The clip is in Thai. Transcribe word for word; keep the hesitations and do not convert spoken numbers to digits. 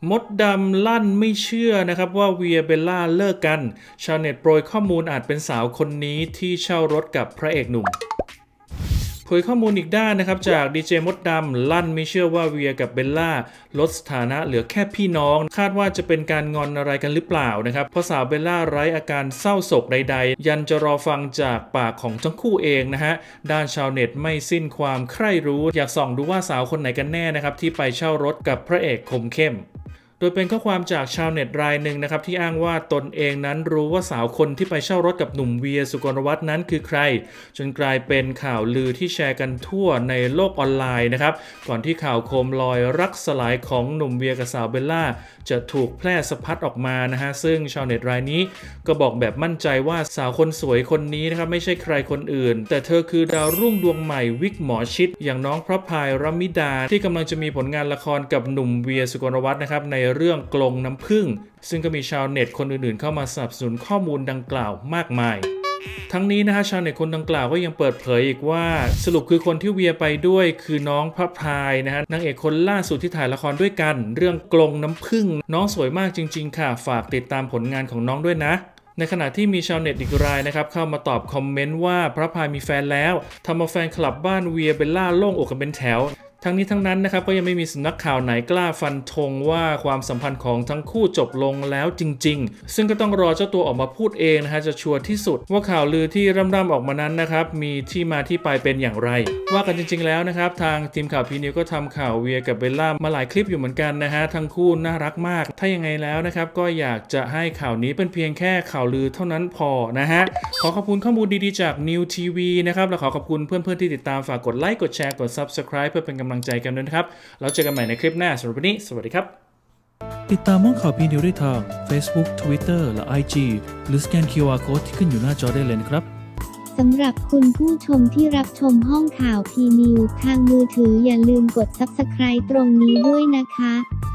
มดดำลั่นไม่เชื่อนะครับว่าเวียเบลล่าเลิกกันชาวเน็ตโปรยข้อมูลอาจเป็นสาวคนนี้ที่เช่ารถกับพระเอกหนุ่มเผยข้อมูลอีกด้านนะครับจากดีเจมดดำลั่นไม่เชื่อว่าเวียกับเบลล่าลดสถานะเหลือแค่พี่น้องคาดว่าจะเป็นการงอนอะไรกันหรือเปล่านะครับเพราะสาวเบลล่าไร้อาการเศร้าโศกใดๆยันจะรอฟังจากปากของทั้งคู่เองนะฮะด้านชาวเน็ตไม่สิ้นความใคร่รู้อยากส่องดูว่าสาวคนไหนกันแน่นะครับที่ไปเช่ารถกับพระเอกคมเข้มโดยเป็นข้อความจากชาวเน็ตรายหนึ่งนะครับที่อ้างว่าตนเองนั้นรู้ว่าสาวคนที่ไปเช่ารถกับหนุ่มเวียสุกลวัฒน์นั้นคือใครจนกลายเป็นข่าวลือที่แชร์กันทั่วในโลกออนไลน์นะครับก่อนที่ข่าวโคมลอยรักสลายของหนุ่มเวียกับสาวเบลล่าจะถูกแพร่สะพัดออกมานะฮะซึ่งชาวเน็ตรายนี้ก็บอกแบบมั่นใจว่าสาวคนสวยคนนี้นะครับไม่ใช่ใครคนอื่นแต่เธอคือดาวรุ่งดวงใหม่วิกหมอชิตอย่างน้องพระพายรัมิดาที่กำลังจะมีผลงานละครกับหนุ่มเวียสุกลวัฒน์นะครับในเรื่องกลงน้ำผึ้งซึ่งก็มีชาวเน็ตคนอื่นๆเข้ามาสนับสนุนข้อมูลดังกล่าวมากมายทั้งนี้นะฮะชาวเน็ตคนดังกล่าวก็ยังเปิดเผยอีกว่าสรุปคือคนที่เวียไปด้วยคือน้องพระพายนะฮะนางเอกคนล่าสุดที่ถ่ายละครด้วยกันเรื่องกลงน้ำผึ้งน้องสวยมากจริงๆค่ะฝากติดตามผลงานของน้องด้วยนะในขณะที่มีชาวเน็ตอีกรายนะครับเข้ามาตอบคอมเมนต์ว่าพระพายมีแฟนแล้วทำเอาแฟนคลับบ้านเวียเบลล่าโล่งอกกันเป็นแถวทั้งนี้ทั้งนั้นนะครับก็ยังไม่มีสำนักข่าวไหนกล้าฟันธงว่าความสัมพันธ์ของทั้งคู่จบลงแล้วจริงๆซึ่งก็ต้องรอเจ้าตัวออกมาพูดเองนะฮะจะชัวร์ที่สุดว่าข่าวลือที่ร่ำๆออกมานั้นนะครับมีที่มาที่ไปเป็นอย่างไรว่ากันจริงๆแล้วนะครับทางทีมข่าวพีนิวก็ทำข่าวเวียกับเบลล่ามาหลายคลิปอยู่เหมือนกันนะฮะทั้งคู่น่ารักมากถ้ายังไงแล้วนะครับก็อยากจะให้ข่าวนี้เป็นเพียงแค่ข่าวลือเท่านั้นพอนะฮะขอขอบคุณข้อมูลดีๆจาก นิว ที วี นะครับและขอขอบคุณเพื่อนๆที่ติดตามฝากกดไลค์กดแชร์กด ซับสไครบ์ เพื่อเป็นกำลังใจกันด้วยนะครับแล้วเจอกันใหม่ในคลิปหน้าสำหรับวันนี้สวัสดีครับติดตามห้องข่าวพีนิวได้ทาง Facebook Twitter และ ไอ จี หรือสแกน คิว อาร์ Code ที่ขึ้นอยู่หน้าจอได้เลยนะครับสำหรับคุณผู้ชมที่รับชมห้องข่าวพีนิวทางมือถืออย่าลืมกด ซับสไครบ์ ตรงนี้ด้วยนะคะ